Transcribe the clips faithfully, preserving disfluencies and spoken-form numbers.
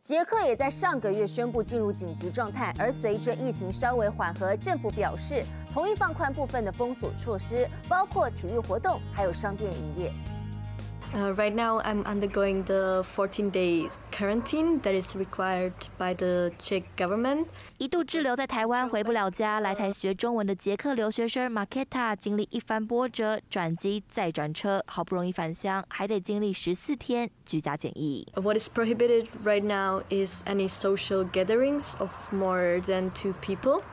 捷克也在上个月宣布进入紧急状态，而随着疫情稍微缓和，政府表示同意放宽部分的封锁措施，包括体育活动，还有商店营业。 Uh, right now, I'm undergoing the fourteen days quarantine that is required by the Czech government. 一度滞留在台湾回不了家，来台学中文的捷克留学生 Marketa 经历一番波折，转机再转车，好不容易返乡，还得经历十四天居家检疫。 What is prohibited right now is any social gatherings of more than two people.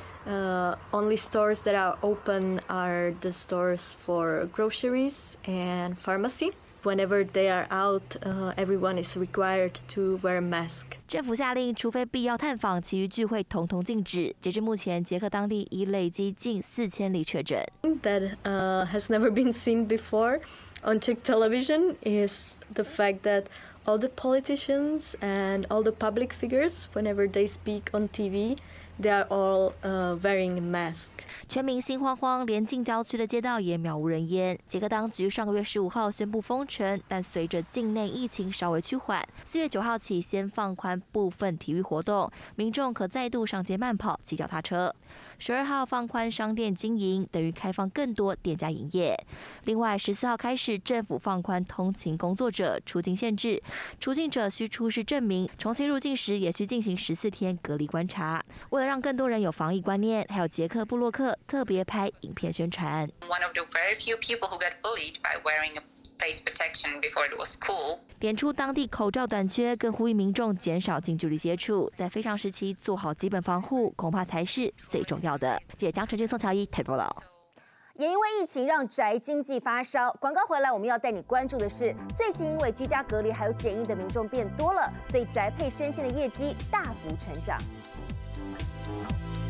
Uh, only stores that are open are the stores for groceries and pharmacy. Whenever they are out, uh, everyone is required to wear a mask. 政府下令，除非必要探访，其余聚会统统禁止。截至目前，捷克当地已累积近四千例确诊。 That uh, has never been seen before on Czech television is the fact that all the politicians and all the public figures, whenever they speak on T V, they are all uh, wearing a mask. 全民心慌慌，连近郊区的街道也渺无人烟。捷克当局上个月十五号宣布封城，但随着境内疫情稍微趋缓，四月九号起先放宽部分体育活动，民众可再度上街慢跑、骑脚踏车。十二号放宽商店经营，等于开放更多店家营业。另外，十四号开始，政府放宽通勤工作者出境限制，出境者需出示证明，重新入境时也需进行十四天隔离观察。为了让更多人有防疫观念，还有捷克部落客特别拍影片宣传。 One of the very few people who got bullied by wearing a face protection before it was cool. 点出当地口罩短缺，更呼吁民众减少近距离接触，在非常时期做好基本防护，恐怕才是最重要的。记者江晨君、宋乔伊台报道。 也因为疫情让宅经济发烧。广告回来，我们要带你关注的是，最近因为居家隔离还有检疫的民众变多了，所以宅配生鲜的业绩大幅成长。